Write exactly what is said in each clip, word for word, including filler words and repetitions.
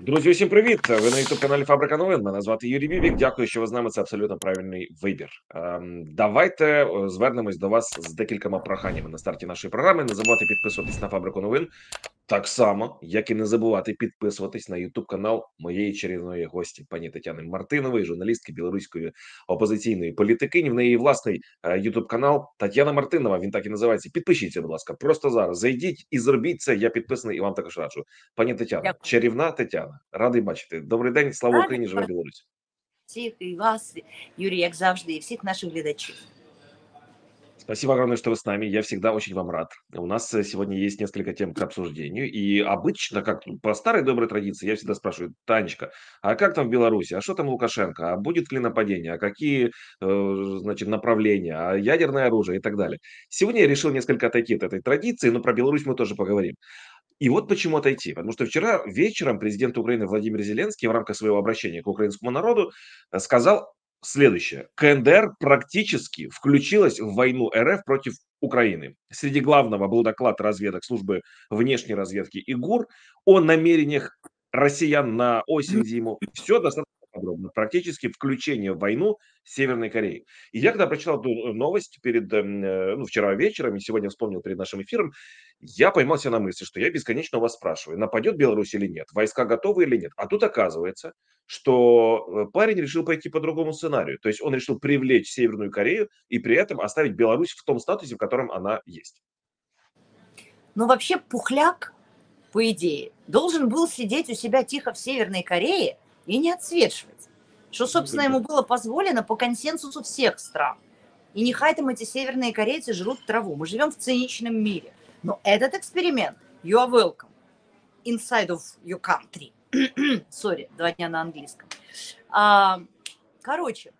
Друзі, усім привіт! Ви на ютуб-каналі Фабрика новин. Мене звати Юрій Бібік. Дякую, що ви з нами. Це абсолютно правильний вибір. Ем, давайте е, звернемось до вас з декількома проханнями на старті нашої програми. Не забувайте підписуватись на Фабрику новин. Так само, як і не забувати підписуватись на ютуб канал моєї чарівної гості, пані Тетяни Мартинової, журналістки білоруської опозиційної політикині. В неї власний ютуб канал Тетяна Мартинова. Він так і називається. Підпишіться, будь ласка, просто зараз зайдіть і зробіть це. Я підписаний і вам також раджу. Пані Тетяна, Дякую. чарівна Тетяна, радий бачити. Добрий день, слава Рада Україні, живе Білорусь. всіх і вас, Юрій, як завжди, і всіх наших глядачів. Спасибо огромное, что вы с нами. Я всегда очень вам рад. У нас э, сегодня есть несколько тем к обсуждению. И обычно, как по старой доброй традиции, я всегда спрашиваю: Танечка, а как там в Беларуси? А что там Лукашенко? А будет ли нападение? А какие, э, значит, направления? А ядерное оружие и так далее. Сегодня я решил несколько отойти от этой традиции, но про Беларусь мы тоже поговорим. И вот почему отойти. Потому что вчера вечером президент Украины Владимир Зеленский в рамках своего обращения к украинскому народу э, сказал следующее. КНДР практически включилась в войну РФ против Украины. Среди главного был доклад разведок службы внешней разведки ИГУР о намерениях россиян на осень-зиму. Все достаточно подробно. Практически включение в войну Северной Кореи. И я когда прочитал эту новость перед, эм, э, ну, вчера вечером и сегодня вспомнил перед нашим эфиром, я поймался на мысли, что я бесконечно у вас спрашиваю, нападет Беларусь или нет, войска готовы или нет. А тут оказывается, что э, парень решил пойти по другому сценарию. То есть он решил привлечь Северную Корею и при этом оставить Беларусь в том статусе, в котором она есть. Ну, вообще, Пухляк, по идее, должен был сидеть у себя тихо в Северной Корее и не отсвечивать. Что, собственно, ему было позволено по консенсусу всех стран. И нехай там эти северные корейцы жрут траву. Мы живем в циничном мире. Но этот эксперимент, you are welcome, inside of your country. Сори, два дня на английском. А, короче,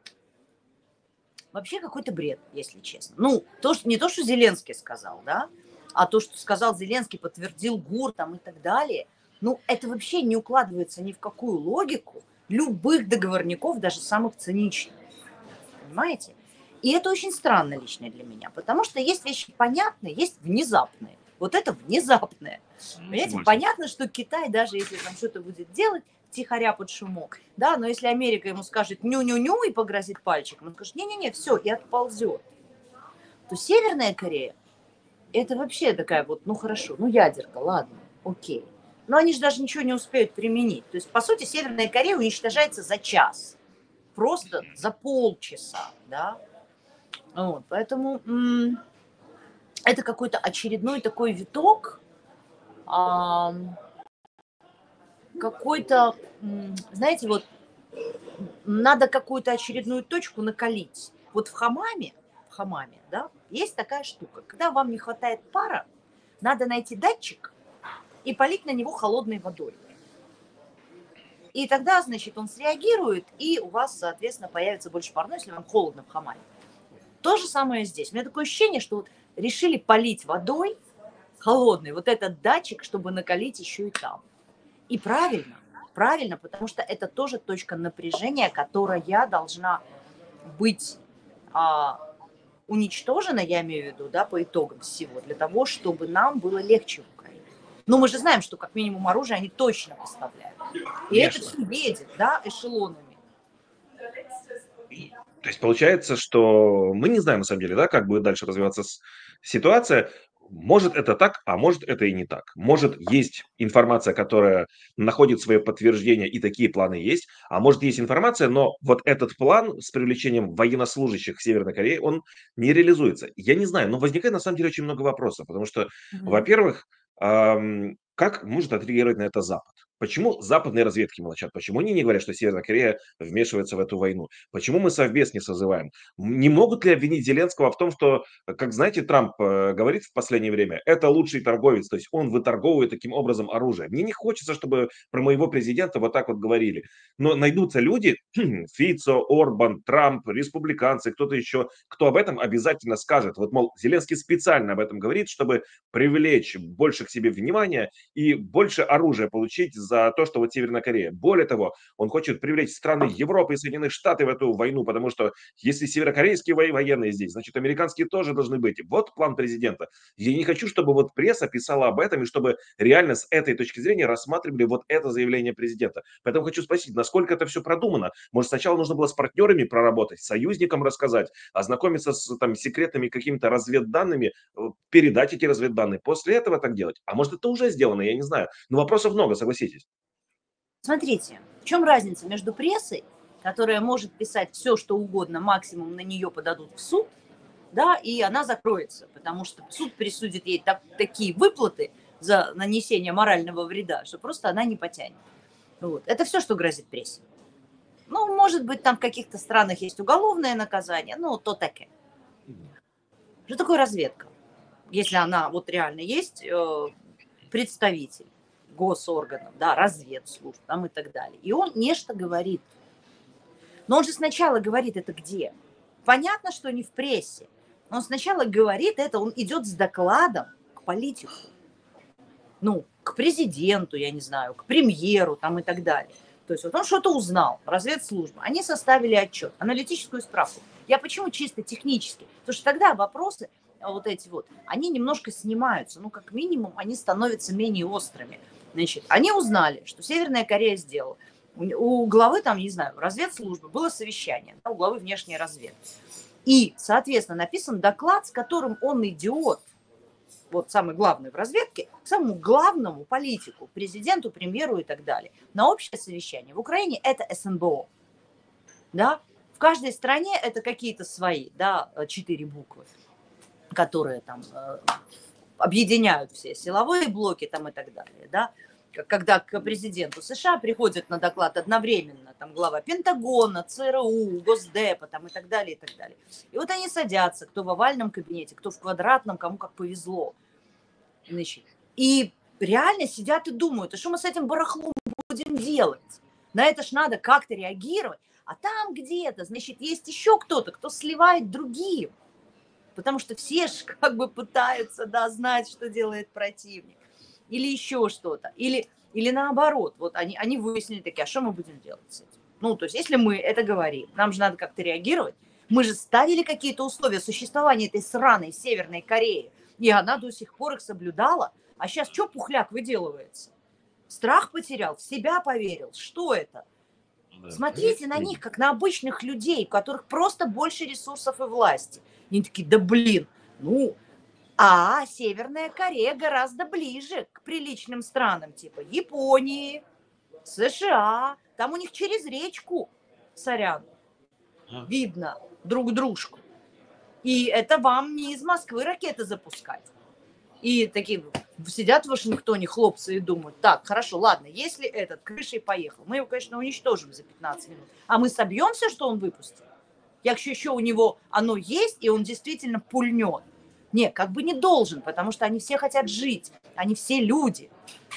вообще какой-то бред, если честно. Ну, то, что, не то, что Зеленский сказал, да, а то, что сказал Зеленский, подтвердил ГУР там и так далее. Ну, это вообще не укладывается ни в какую логику любых договорников, даже самых циничных. Понимаете? И это очень странно лично для меня, потому что есть вещи понятные, есть внезапные. Вот это внезапное. Понимаете, Согласен. понятно, что Китай, даже если там что-то будет делать, тихоря под шумок, да, но если Америка ему скажет ню-ню-ню и погрозит пальчиком, он скажет не-не-не, все, и отползет, то Северная Корея, это вообще такая вот, ну хорошо, ну ядерка, ладно, окей. Но они же даже ничего не успеют применить. То есть, по сути, Северная Корея уничтожается за час. Просто за полчаса, да. Вот, поэтому м- это какой-то очередной такой виток, а, какой-то, м, знаете, вот надо какую-то очередную точку накалить. Вот в хамаме, в хамаме, да, есть такая штука. Когда вам не хватает пара, надо найти датчик и полить на него холодной водой. И тогда, значит, он среагирует, и у вас, соответственно, появится больше пара, ну, если вам холодно в хамаме. То же самое здесь. У меня такое ощущение, что вот решили полить водой холодной вот этот датчик, чтобы накалить еще и там. И правильно, правильно, потому что это тоже точка напряжения, которая должна быть а, уничтожена, я имею в виду, да, по итогам всего, для того, чтобы нам было легче в Украине. Но мы же знаем, что как минимум оружие они точно поставляют. И Конечно. это все едет, да, эшелонами. То есть получается, что мы не знаем на самом деле, да, как будет дальше развиваться с- ситуация. Может это так, а может это и не так. Может есть информация, которая находит свое подтверждение, и такие планы есть. А может есть информация, но вот этот план с привлечением военнослужащих Северной Кореи, он не реализуется. Я не знаю, но возникает на самом деле очень много вопросов. Потому что, Мгм. во-первых, ам, как может отреагировать на это Запад? Почему западные разведки молчат? Почему они не говорят, что Северная Корея вмешивается в эту войну? Почему мы совбез не созываем? М, Не могут ли обвинить Зеленского в том, что, э, как знаете, Трамп э, говорит в последнее время, это лучший торговец, то есть он выторговывает таким образом оружие. Мне не хочется, чтобы про моего президента вот так вот говорили. Но найдутся люди, Фицо, Орбан, Трамп, республиканцы, кто-то еще, кто об этом обязательно скажет. Вот, мол, Зеленский специально об этом говорит, чтобы привлечь больше к себе внимания и больше оружия получить за то, что вот Северная Корея. Более того, он хочет привлечь страны Европы и Соединенных Штатов в эту войну, потому что если северокорейские военные здесь, значит, американские тоже должны быть. Вот план президента. Я не хочу, чтобы вот пресса писала об этом, и чтобы реально с этой точки зрения рассматривали вот это заявление президента. Поэтому хочу спросить, насколько это все продумано? Может, сначала нужно было с партнерами проработать, союзникам рассказать, ознакомиться с там, секретными какими-то разведданными, передать эти разведданные, после этого так делать? А может, это уже сделано, я не знаю. Но вопросов много, согласитесь. Смотрите, в чем разница между прессой, которая может писать все, что угодно, максимум на нее подадут в суд, да, и она закроется, потому что суд присудит ей так, такие выплаты за нанесение морального вреда, что просто она не потянет. Вот. Это все, что грозит прессе. Ну, может быть, там в каких-то странах есть уголовное наказание, ну, то таки. Что такое разведка? Если она вот реально есть, э, представитель госорганов, да, разведслужб там и так далее. И он нечто говорит. Но он же сначала говорит это где? Понятно, что не в прессе. Он сначала говорит это, он идет с докладом к политику. Ну, к президенту, я не знаю, к премьеру там и так далее. То есть вот он что-то узнал, разведслужба. Они составили отчет, аналитическую справку. Я почему чисто технически? Потому что тогда вопросы вот эти вот, они немножко снимаются. Ну, как минимум, они становятся менее острыми. Значит, они узнали, что Северная Корея сделала. У главы там, не знаю, разведслужбы было совещание, у главы внешней разведки. И, соответственно, написан доклад, с которым он идет, вот самый главный в разведке, к самому главному политику, президенту, премьеру и так далее, на общее совещание. В Украине это СНБО. Да? В каждой стране это какие-то свои, да, четыре буквы, которые там э, объединяют все силовые блоки там и так далее, да. Когда к президенту США приходят на доклад одновременно там глава Пентагона, ЦРУ, Госдепа там и так далее, и так далее. И вот они садятся, кто в овальном кабинете, кто в квадратном, кому как повезло. Значит, и реально сидят и думают, а что мы с этим барахлом будем делать? На это ж надо как-то реагировать. А там где-то, значит, есть еще кто-то, кто сливает другим. Потому что все же как бы пытаются, да, знать, что делает противник. Или еще что-то. Или, или наоборот. Вот они, они выяснили такие, а что мы будем делать с этим? Ну, то есть, если мы это говорим, нам же надо как-то реагировать. Мы же ставили какие-то условия существования этой сраной Северной Кореи. И она до сих пор их соблюдала. А сейчас что пухляк выделывается? Страх потерял, в себя поверил. Что это? Да. Смотрите на них, как на обычных людей, у которых просто больше ресурсов и власти. Они такие, да блин, ну... А Северная Корея гораздо ближе к приличным странам, типа Японии, США. Там у них через речку, сорян, видно друг дружку. И это вам не из Москвы ракеты запускать. И такие сидят в Вашингтоне хлопцы и думают, так, хорошо, ладно, если этот крышей поехал, мы его, конечно, уничтожим за пятнадцать минут. А мы собьем все, что он выпустил? Якщо еще у него оно есть, и он действительно пульнет. Нет, как бы не должен, потому что они все хотят жить, они все люди.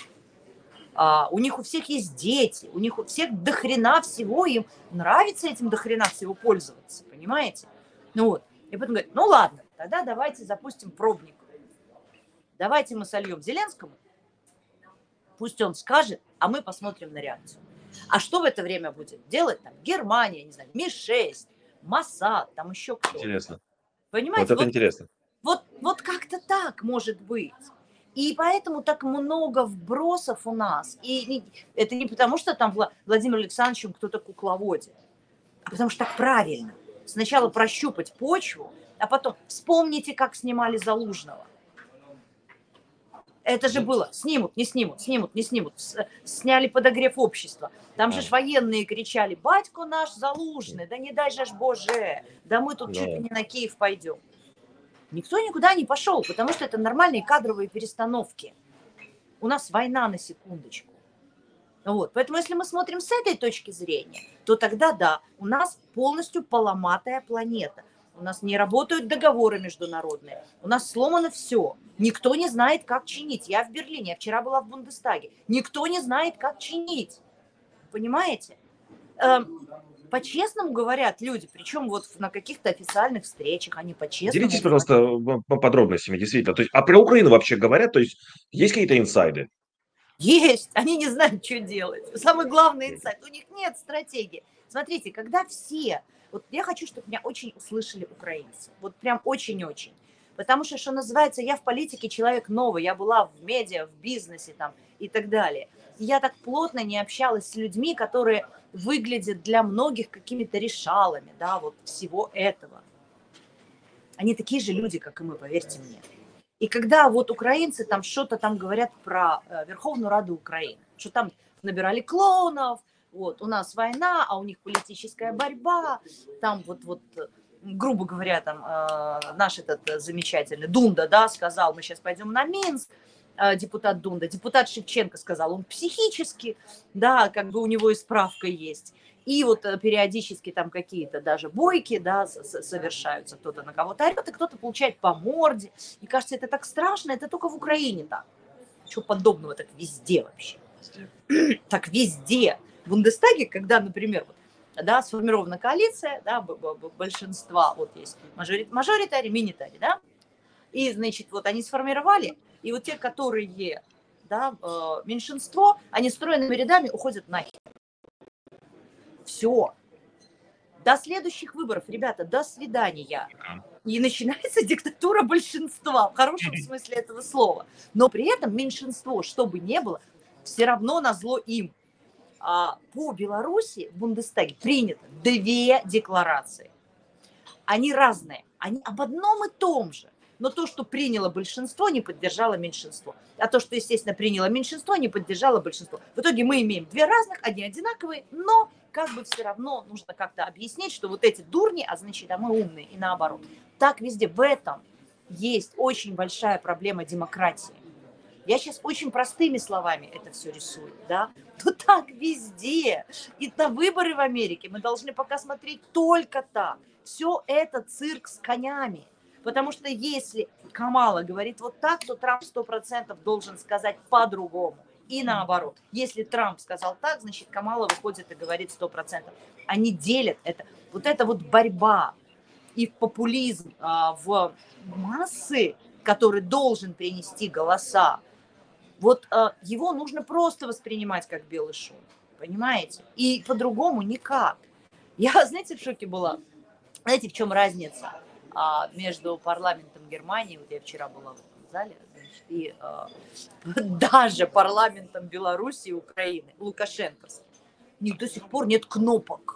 А, у них у всех есть дети, у них у всех дохрена всего, им нравится этим дохрена всего пользоваться, понимаете? Ну вот, и потом говорят, ну ладно, тогда давайте запустим пробник. Давайте мы сольем Зеленскому, пусть он скажет, а мы посмотрим на реакцию. А что в это время будет делать там Германия, не знаю, Ми шесть, Моссад, там еще кто-то. Интересно. Понимаете? Вот это вот, интересно. Вот, вот как-то так может быть. И поэтому так много вбросов у нас. И это не потому, что там Владимир Александрович кто-то кукловодит, а потому что так правильно. Сначала прощупать почву, а потом вспомните, как снимали Залужного. Это же было. Снимут, не снимут, снимут, не снимут. Сняли подогрев общества. Там же ж военные кричали, батько наш Залужный, да не дай же ж Боже, да мы тут чуть ли не на Киев пойдем. Никто никуда не пошел, потому что это нормальные кадровые перестановки. У нас война на секундочку. Вот. Поэтому если мы смотрим с этой точки зрения, то тогда да, у нас полностью поломатая планета. У нас не работают договоры международные. У нас сломано все. Никто не знает, как чинить. Я в Берлине, я вчера была в Бундестаге. Никто не знает, как чинить. Понимаете? Эм, по-честному говорят люди, причем вот на каких-то официальных встречах они по-честному. Делитесь, пожалуйста, подробностями, действительно. То есть, а про Украину вообще говорят? То есть есть какие-то инсайды? Есть, они не знают, что делать. Самый главный инсайт, у них нет стратегии. Смотрите, когда все, вот я хочу, чтобы меня очень услышали украинцы, вот прям очень-очень. Потому что, что называется, я в политике человек новый, я была в медиа, в бизнесе там и так далее. И я так плотно не общалась с людьми, которые выглядят для многих какими-то решалами, да, вот всего этого. Они такие же люди, как и мы, поверьте мне. И когда вот украинцы там что-то там говорят про э, Верховную Раду Украины, что там набирали клоунов, вот, у нас война, а у них политическая борьба, там вот, вот э, грубо говоря, там э, наш этот э, замечательный Дунда, да, сказал, мы сейчас пойдем на Минск, э, депутат Дунда, депутат Шевченко сказал, он психически, да, как бы у него и справка есть. И вот э, периодически там какие-то даже бойки, да, с- с- совершаются, кто-то на кого-то орет, и кто-то получает по морде. И кажется, это так страшно, это только в Украине так. Чего подобного так везде вообще. Так везде. В Бундестаге, когда, например, вот, да, сформирована коалиция, да, б- б- б- большинства, вот есть мажори- мажоритари, минитари, да, и, значит, вот они сформировали, и вот те, которые, да, э, меньшинство, они стройными рядами уходят нахер. Все. До следующих выборов, ребята, до свидания. И начинается диктатура большинства, в хорошем смысле этого слова. Но при этом меньшинство, что бы ни было, все равно назло им. А по Беларуси в Бундестаге принято две декларации. Они разные, они об одном и том же. Но то, что приняло большинство, не поддержало меньшинство. А то, что, естественно, приняло меньшинство, не поддержало большинство. В итоге мы имеем две разных, одни одинаковые, но как бы все равно нужно как-то объяснить, что вот эти дурни, а значит, а мы умные, и наоборот. Так везде. В этом есть очень большая проблема демократии. Я сейчас очень простыми словами это все рисую, да? Но так везде. И на выборы в Америке мы должны пока смотреть только так. Все это цирк с конями. Потому что если Камала говорит вот так, то Трамп сто процентов должен сказать по-другому. И наоборот. Если Трамп сказал так, значит Камала выходит и говорит сто процентов. Они делят это. Вот это вот борьба и популизм а, в массы, который должен принести голоса, вот э, его нужно просто воспринимать как белый шум, понимаете? И по-другому никак. Я, знаете, в шоке была. Знаете, в чем разница а, между парламентом Германии, вот я вчера была в этом зале, значит, и а, даже парламентом Беларуси и Украины, лукашенковским. У них до сих пор нет кнопок.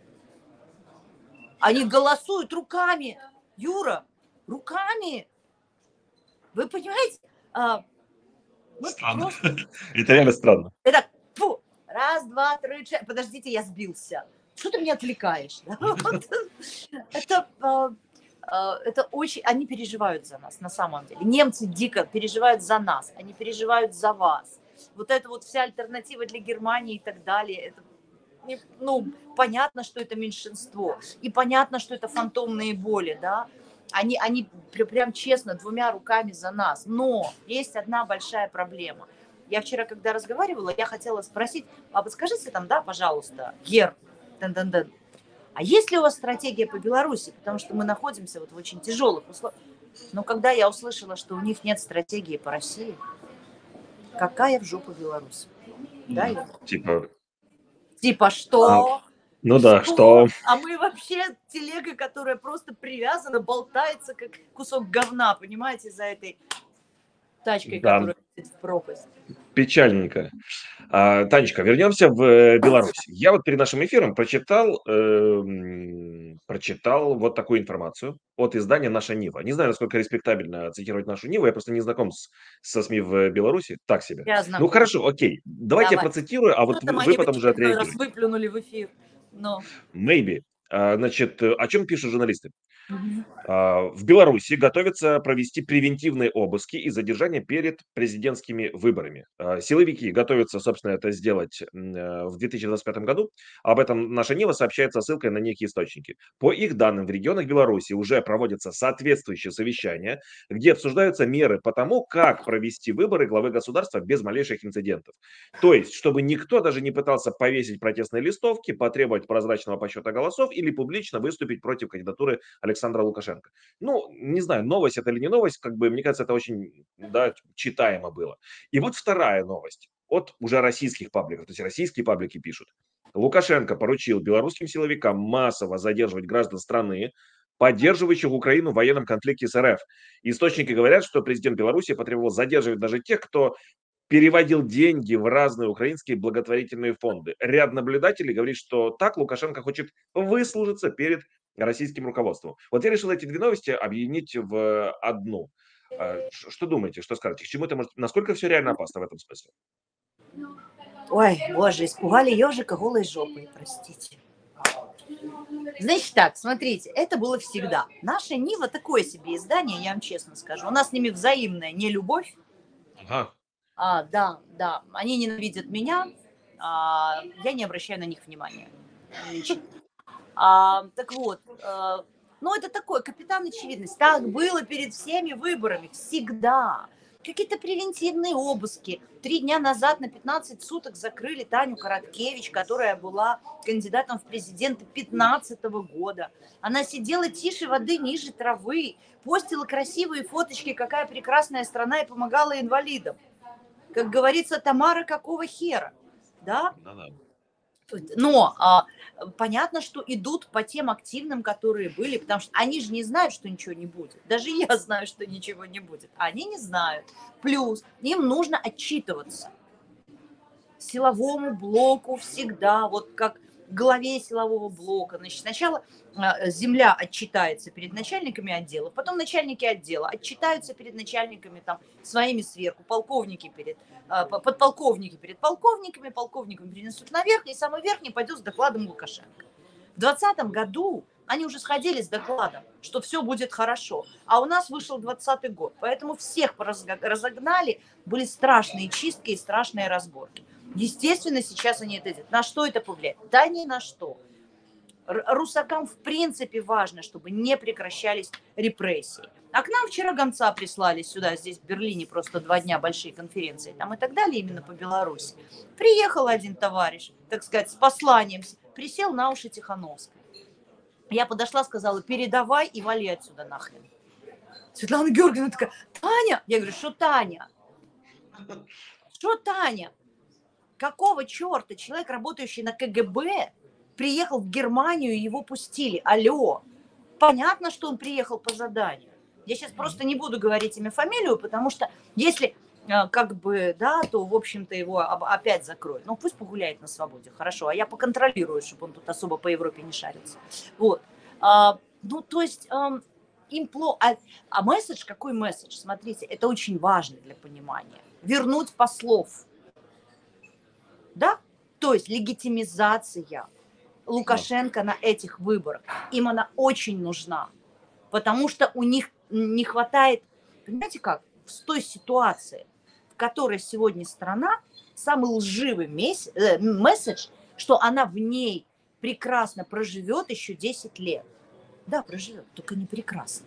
Они голосуют руками. Юра, руками. Вы понимаете? А, мы Странно. просто Это реально странно. Это фу, раз, два, три, четыре. Подождите, я сбился. Что ты меня отвлекаешь? Да? Вот. Это, а, а, это очень... Они переживают за нас, на самом деле. Немцы дико переживают за нас. Они переживают за вас. Вот это вот вся альтернатива для Германии и так далее. Это, не- ну, понятно, что это меньшинство. И понятно, что это фантомные боли, да. Они, они прям, прям честно двумя руками за нас. Но есть одна большая проблема. Я вчера, когда разговаривала, я хотела спросить, а подскажите там, да, пожалуйста, Гер, ден-ден-ден, а есть ли у вас стратегия по Беларуси? Потому что мы находимся вот в очень тяжелых условиях. Но когда я услышала, что у них нет стратегии по России, какая в жопу Беларусь? Да, М, Юра? Типа, Типа а, что? ну да, Что? что? А мы вообще телега, которая просто привязана, болтается, как кусок говна, понимаете, за этой тачкой, Да, которая летит в пропасть. печальненько. А, Танечка, вернемся в э, Беларусь. Я вот перед нашим эфиром прочитал, эм, прочитал вот такую информацию от издания «Наша Нива». Не знаю, насколько респектабельно цитировать «Нашу Ниву», я просто не знаком с, со СМИ в Беларуси, так себе. Я Ну знакома. хорошо, окей, давайте я Давай. процитирую, а Что вот там вы, вы они в потом уже очередной раз отреагируете. выплюнули в эфир? Но. Maybe. А, Значит, э, о чем пишут журналисты? Мгм. А, В Беларуси готовятся провести превентивные обыски и задержания перед президентскими выборами. А, Силовики готовятся, собственно, это сделать м, э, в две тысячи двадцать пятом году. Об этом наша Нива сообщает со ссылкой на некие источники. По их данным, в регионах Беларуси уже проводятся соответствующие совещания, где обсуждаются меры по тому, как провести выборы главы государства без малейших инцидентов. То есть, чтобы никто даже не пытался повесить протестные листовки, потребовать прозрачного подсчета голосов или публично выступить против кандидатуры Александра Лукашенко. Ну, не знаю, новость это или не новость, как бы, мне кажется, это очень, да, читаемо было. И вот вторая новость. от уже российских пабликов, то есть российские паблики пишут. Лукашенко поручил белорусским силовикам массово задерживать граждан страны, поддерживающих Украину в военном конфликте с РФ. Источники говорят, что президент Беларуси потребовал задерживать даже тех, кто переводил деньги в разные украинские благотворительные фонды. Ряд наблюдателей говорит, что так Лукашенко хочет выслужиться перед российским руководством. Вот я решил эти две новости объединить в одну. А, ш- Что думаете, что скажете? К чему это может... Насколько все реально опасно в этом смысле? Ой, боже, испугали ежика голой жопой, простите. Значит так, смотрите, это было всегда. Наша Нива такое себе издание, я вам честно скажу. У нас с ними взаимная нелюбовь. Ага. А, да, да, они ненавидят меня, а, я не обращаю на них внимания. Лично. А, так вот, а, ну это такой капитан очевидность. Так было перед всеми выборами, всегда. Какие-то превентивные обыски. Три дня назад на пятнадцать суток закрыли Таню Короткевич, которая была кандидатом в президенты пятнадцатого года. Она сидела тише воды, ниже травы, постила красивые фоточки, какая прекрасная страна, и помогала инвалидам. Как говорится, Тамара, какого хера, да? Да-да. Но а, понятно, что идут по тем активным, которые были, потому что они же не знают, что ничего не будет. Даже я знаю, что ничего не будет, а они не знают. Плюс им нужно отчитываться. Силовому блоку всегда, вот как главе силового блока. Значит, сначала а, земля отчитается перед начальниками отделов, потом начальники отдела отчитаются перед начальниками там своими сверху, полковники перед, а, подполковники перед полковниками, полковниками перенесут наверх, и самый верхний пойдет с докладом Лукашенко. В двадцатом году они уже сходили с докладом, что все будет хорошо, а у нас вышел двадцатый год, поэтому всех разогнали, были страшные чистки и страшные разборки. Естественно, сейчас они это делают. На что это повлияет? Да ни на что. Русакам в принципе важно, чтобы не прекращались репрессии. А к нам вчера гонца прислали сюда, здесь в Берлине просто два дня большие конференции там и так далее, именно по Беларуси. Приехал один товарищ, так сказать, с посланием, присел на уши Тихановской. Я подошла, сказала, передавай и вали отсюда нахрен. Светлана Георгиевна такая, Таня? Я говорю, что Таня? Что Таня? Какого черта человек, работающий на КГБ, приехал в Германию и его пустили? Алло. Понятно, что он приехал по заданию. Я сейчас просто не буду говорить имя, фамилию, потому что если как бы, да, то, в общем-то, его опять закроют. Ну, пусть погуляет на свободе, хорошо. А я поконтролирую, чтобы он тут особо по Европе не шарился. Вот. А, ну, то есть а, им плохо. А, а месседж, какой месседж? Смотрите, это очень важно для понимания. Вернуть послов. Да? То есть легитимизация Лукашенко на этих выборах. Им она очень нужна, потому что у них не хватает, понимаете как, в той ситуации, в которой сегодня страна, самый лживый месседж, э, месседж, что она в ней прекрасно проживет еще десять лет. Да, проживет, только не прекрасно.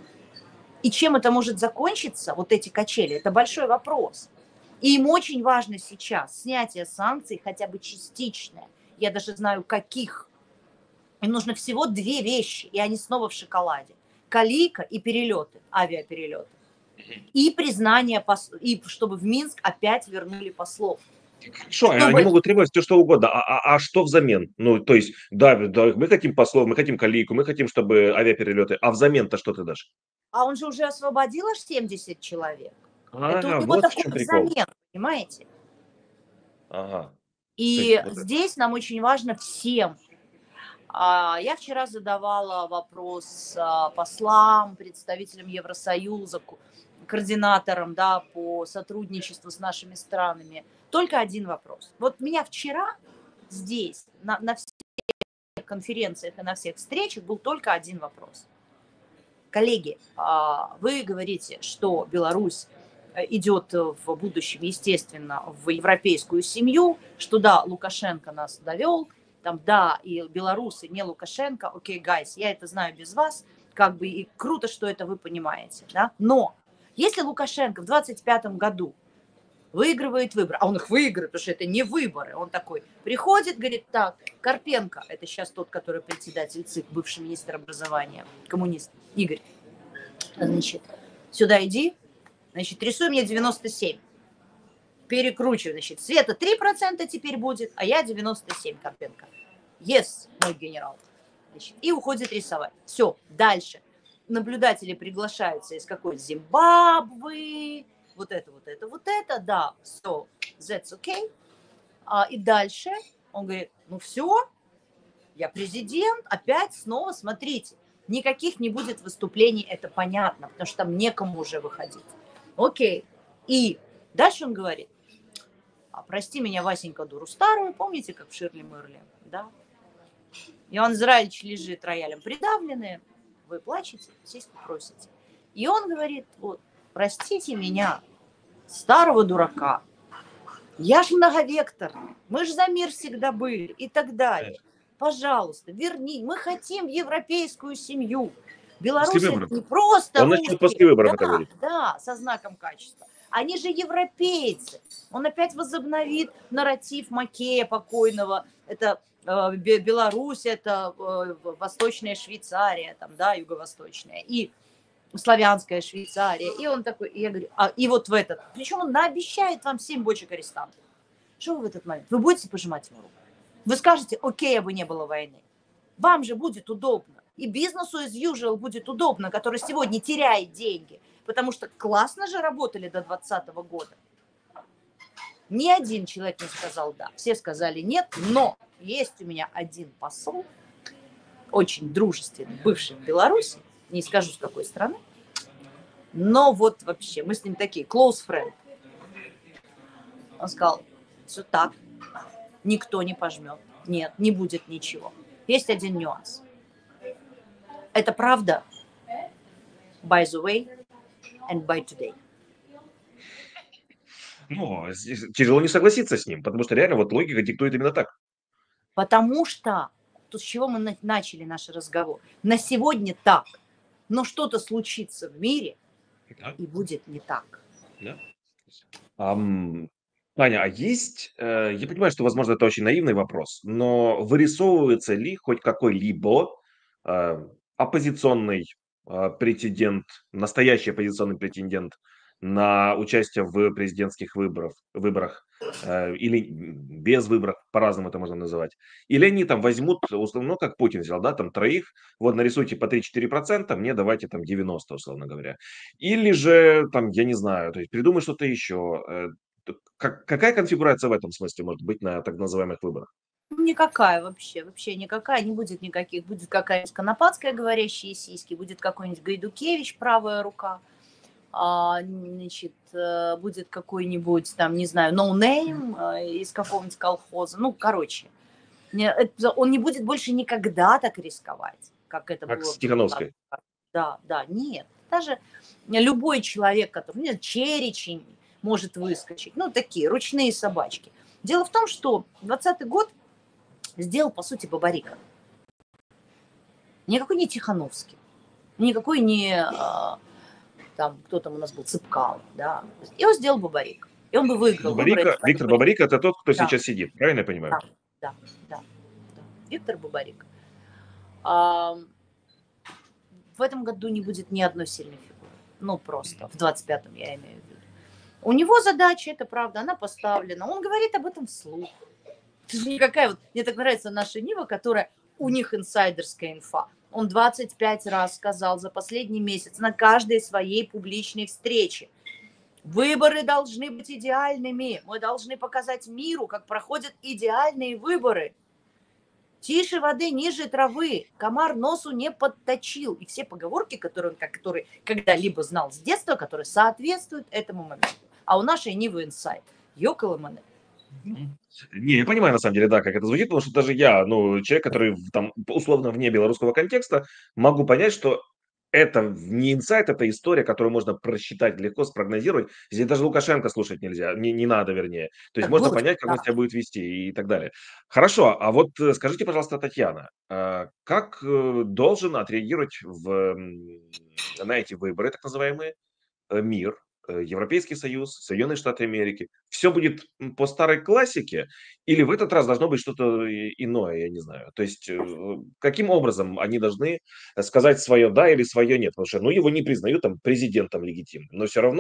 И чем это может закончиться, вот эти качели, это большой вопрос. И им очень важно сейчас снятие санкций, хотя бы частичное. Я даже знаю, каких. Им нужно всего две вещи, и они снова в шоколаде. Калийка и перелеты, авиаперелеты. И признание, и чтобы в Минск опять вернули послов. Хорошо, чтобы... они могут требовать все, что угодно. А, а, а что взамен? Ну, то есть, да, да, мы хотим послов, мы хотим калийку, мы хотим, чтобы авиаперелеты. А взамен-то что ты дашь? А он же уже освободил аж семьдесят человек. А, это у него вот такой взамен, понимаете? Ага. И есть, вот здесь это. Нам очень важно всем. Я вчера задавала вопрос послам, представителям Евросоюза, координаторам, да, по сотрудничеству с нашими странами. Только один вопрос. Вот меня вчера здесь, на, на всех конференциях и на всех встречах был только один вопрос. Коллеги, вы говорите, что Беларусь идет в будущем, естественно, в европейскую семью, что да, Лукашенко нас довел, там, да, и белорусы, не Лукашенко, окей, гайс, я это знаю без вас, как бы, и круто, что это вы понимаете, да, но если Лукашенко в двадцать пятом году выигрывает выборы, а он их выиграет, потому что это не выборы, он такой приходит, говорит, так, Карпенко, это сейчас тот, который председатель ЦИК, бывший министр образования, коммунист, Игорь, значит, сюда иди, значит, рисуй мне девяносто семь. перекручиваю, значит, Света три процента теперь будет, а я девяносто семь, Карпенко. Yes, мой генерал. Значит, и уходит рисовать. Все, дальше. Наблюдатели приглашаются из какой? Зимбабве, вот это, вот это, вот это, да, все, that's okay. А, и дальше он говорит, ну все, я президент, опять снова, смотрите, никаких не будет выступлений, это понятно, потому что там некому уже выходить. Окей. И дальше он говорит, а прости меня, Васенька, дуру старую, помните, как в Ширли Мырли, да? Иван Израильевич лежит роялем придавленный, вы плачете, сиську просите. И он говорит, вот, простите меня, старого дурака, я ж многовекторный, мы же за мир всегда были и так далее. Пожалуйста, верни, мы хотим европейскую семью. Беларусь это не просто Он начнет после выборов это говорить. Да, со знаком качества. Они же европейцы. Он опять возобновит нарратив Макея покойного. Это э, Беларусь, это э, Восточная Швейцария, там, да, Юго-Восточная. И славянская Швейцария. И он такой, и я говорю, а, и вот в этот. Причем он наобещает вам семь бочек арестантов. Что вы в этот момент? Вы будете пожимать ему руку? Вы скажете, окей, бы не было войны. Вам же будет удобно. И бизнесу as usual будет удобно, который сегодня теряет деньги. Потому что классно же работали до двадцатого года. Ни один человек не сказал да. Все сказали нет, но есть у меня один посол, очень дружественный, бывший в Беларуси, не скажу с какой страны, но вот вообще мы с ним такие, close friend. Он сказал, все так, никто не пожмет, нет, не будет ничего. Есть один нюанс. Это правда, by the way, and by today. Ну, тяжело не согласиться с ним, потому что реально вот логика диктует именно так. Потому что, тут с чего мы начали наш разговор, на сегодня так, но что-то случится в мире, да, и будет не так. Да. Um, Аня, а есть, э, я понимаю, что, возможно, это очень наивный вопрос, но вырисовывается ли хоть какой-либо э, оппозиционный э, претендент, настоящий оппозиционный претендент на участие в президентских выборах, выборах э, или без выборов, по-разному это можно называть. Или они там возьмут, условно, ну, как Путин взял, да, там троих, вот нарисуйте по три-четыре процента, мне давайте там девяносто, условно говоря. Или же, там, я не знаю, то есть придумай что-то еще. Э, как, какая конфигурация в этом смысле может быть на так называемых выборах? Никакая вообще, вообще никакая, не будет никаких. Будет какая-нибудь Конопатская, говорящие сиськи, будет какой-нибудь Гайдукевич, правая рука. А, значит, будет какой-нибудь, там, не знаю, ноунейм no из какого-нибудь колхоза. Ну, короче, он не будет больше никогда так рисковать, как это как было. С Тихановской. Да, да, нет. Даже любой человек, который, нет, Черечень может выскочить. Ну, такие ручные собачки. Дело в том, что двадцатый год сделал, по сути, Бабарика. Никакой не Тихановский. Никакой не... Там, кто там у нас был, Цыпкало, да. Его сделал Бабарик. И он бы выиграл. Бабарика, Виктор Бабарик – это тот, кто да. сейчас сидит, правильно я понимаю? Да, да, да. да. Виктор Бабарик. А, в этом году не будет ни одной сильной фигуры. Ну, просто. В двадцать пятом я имею в виду. У него задача, это правда, она поставлена. Он говорит об этом вслух. Это же никакая вот... Мне так нравится наша Нива, которая... У них инсайдерская инфа. Он двадцать пять раз сказал за последний месяц на каждой своей публичной встрече. Выборы должны быть идеальными. Мы должны показать миру, как проходят идеальные выборы. Тише воды, ниже травы. Комар носу не подточил. И все поговорки, которые он которые когда-либо знал с детства, которые соответствуют этому моменту. А у нашей Нивы инсайд. Ёкаламаны. Не, я понимаю, на самом деле, да, как это звучит, потому что даже я, ну, человек, который там условно вне белорусского контекста, могу понять, что это не инсайт, это история, которую можно просчитать легко, спрогнозировать. Здесь даже Лукашенко слушать нельзя, не, не надо, вернее. То есть Так можно было, понять, как да. он себя будет вести и так далее. Хорошо, а вот скажите, пожалуйста, Татьяна, как должен отреагировать в, на эти выборы, так называемые, мир, Европейский Союз, Соединенные Штаты Америки? Все будет по старой классике или в этот раз должно быть что-то иное, я не знаю. То есть каким образом они должны сказать свое да или свое нет? Потому что ну, его не признают там президентом легитимным, но все равно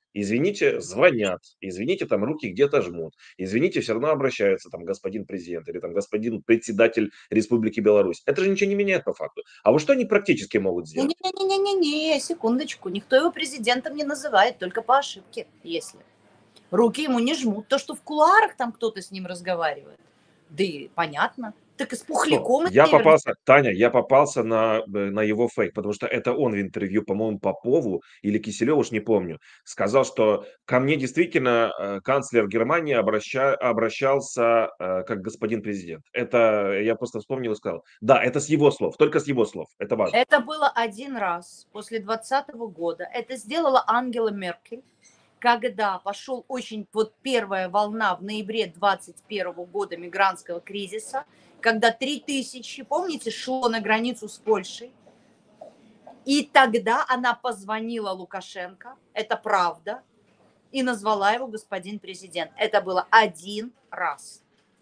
Извините, звонят, извините, там руки где-то жмут, извините, все равно обращаются, там, господин президент или там господин председатель Республики Беларусь. Это же ничего не меняет по факту. А вот что они практически могут сделать? Не-не-не-не-не, секундочку. Никто его президентом не называет, только по ошибке, если. Руки ему не жмут. То, что в кулуарах там кто-то с ним разговаривает, да и понятно. Так и с Что? Пухляком и Я Северным. попался, Таня, я попался на, э, на его фейк, потому что это он в интервью, по-моему, Попову или Киселеву, уж не помню, сказал, что ко мне действительно э, канцлер Германии обраща- обращался э, как господин президент. Это я просто вспомнил и сказал. Да, это с его слов, только с его слов. Это важно. Это было один раз после двадцатого года. Это сделала Ангела Меркель, когда пошел очень вот первая волна в ноябре двадцать первого года мигрантского кризиса, когда три тысячи, помните, шло на границу с Польшей. И тогда она позвонила Лукашенко, это правда, и назвала его господин президент. Это было один раз.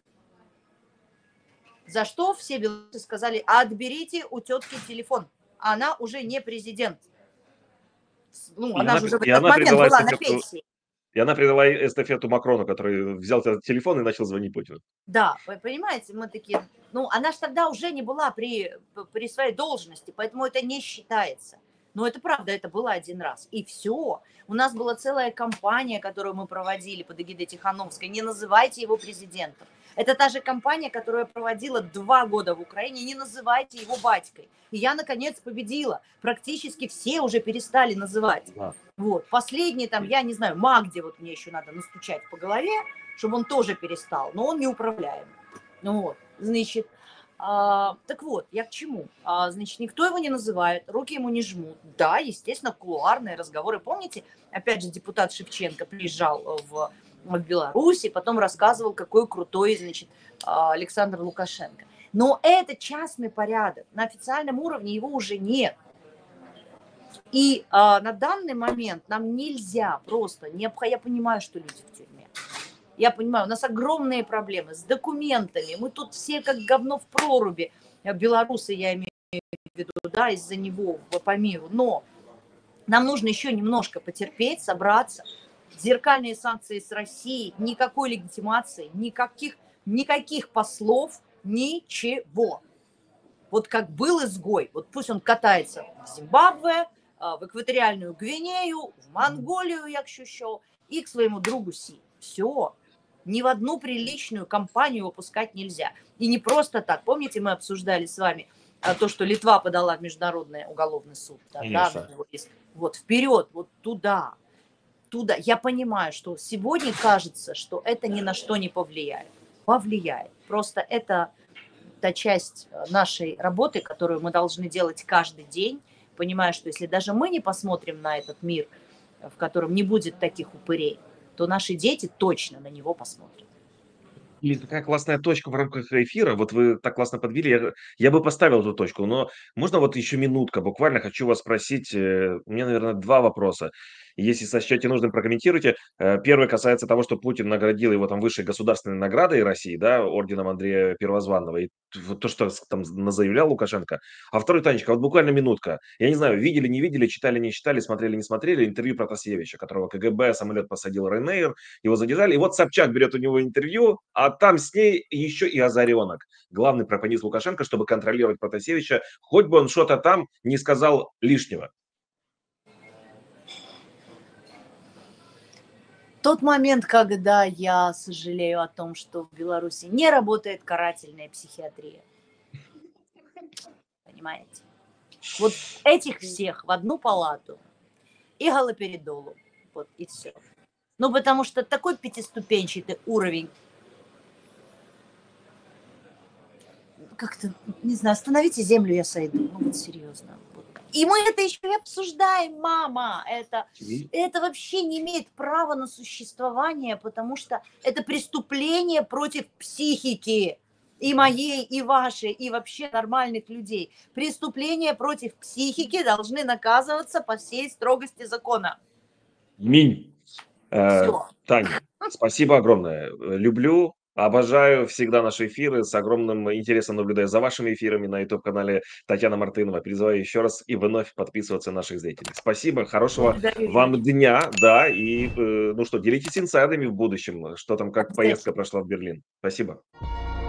За что все белорусы сказали: отберите у тетки телефон. Она уже не президент. Ну, И она она, же уже в и этот она момент передала была на эстафету, пенсии. и она передала эстафету Макрону, который взял этот телефон и начал звонить Путину. Да, вы понимаете, мы такие, ну, она же тогда уже не была при, при своей должности, поэтому это не считается. Но это правда, это было один раз. И все. У нас была целая кампания, которую мы проводили под эгидой Тихановской. Не называйте его президентом. Это та же кампания, которую я проводила два года в Украине. Не называйте его батькой. И я, наконец, победила. Практически все уже перестали называть. Да. Вот. Последний там, я не знаю, Магде, вот мне еще надо настучать по голове, чтобы он тоже перестал, но он неуправляемый. Ну вот, значит, а, так вот, я к чему? А, значит, никто его не называет, руки ему не жмут. Да, естественно, кулуарные разговоры. Помните, опять же, депутат Шевченко приезжал в, в Беларусь и потом рассказывал, какой крутой, значит, Александр Лукашенко. Но это частный порядок. На официальном уровне его уже нет. И а, на данный момент нам нельзя просто, не, я понимаю, что люди в тюрьме. Я понимаю, у нас огромные проблемы с документами. Мы тут все как говно в проруби. Белорусы, я имею в виду, да, из-за него по миру. Но нам нужно еще немножко потерпеть, собраться. Зеркальные санкции с Россией, никакой легитимации, никаких, никаких послов, ничего. Вот как был изгой, вот пусть он катается в Зимбабве, в экваториальную Гвинею, в Монголию, як що, и к своему другу Си. Все. Ни в одну приличную компанию выпускать нельзя. И не просто так. Помните, мы обсуждали с вами то, что Литва подала в Международный уголовный суд. Да, да, вот вперед, вот туда. Туда. Я понимаю, что сегодня кажется, что это ни на что не повлияет. Повлияет. Просто это та часть нашей работы, которую мы должны делать каждый день, понимая, что если даже мы не посмотрим на этот мир, в котором не будет таких упырей, то наши дети точно на него посмотрят. Блин, какая классная точка в рамках эфира. Вот вы так классно подвели. Я, я бы поставил эту точку, но можно вот еще минутка буквально? Хочу вас спросить. э, У меня, наверное, два вопроса. Если сочтете нужным, прокомментируйте. Э, Первый касается того, что Путин наградил его там высшей государственной наградой России, да, орденом Андрея Первозванного. И вот то, что с- там заявлял Лукашенко. А второй, Танечка, вот буквально минутка. Я не знаю, видели, не видели, читали, не читали, смотрели, не смотрели интервью Протасевича, которого КГБ самолет посадил Ryanair, его задержали. И вот Собчак берет у него интервью, а там с ней еще и Озаренок, главный пропагандист Лукашенко, чтобы контролировать Протасевича, хоть бы он что-то там не сказал лишнего. Тот момент, когда я сожалею о том, что в Беларуси не работает карательная психиатрия. Понимаете? Вот этих всех в одну палату и галоперидолу. Вот и все. Ну, потому что такой пятиступенчатый уровень, как-то, не знаю, остановите землю, я сойду. Ну, вот серьезно. И мы это еще и обсуждаем, мама. Это, это вообще не имеет права на существование, потому что это преступление против психики. И моей, и вашей, и вообще нормальных людей. Преступления против психики должны наказываться по всей строгости закона. Минь. Э, Все. Таня, спасибо огромное. Люблю, Обожаю всегда наши эфиры, с огромным интересом наблюдаю за вашими эфирами на YouTube-канале Татьяна Мартынова. Призываю еще раз и вновь подписываться на наших зрителей. Спасибо, хорошего Благодарю, вам Юрий. дня, да, и, э, ну что, делитесь инсайдами в будущем, что там, как поездка Обязательно. прошла в Берлин. Спасибо.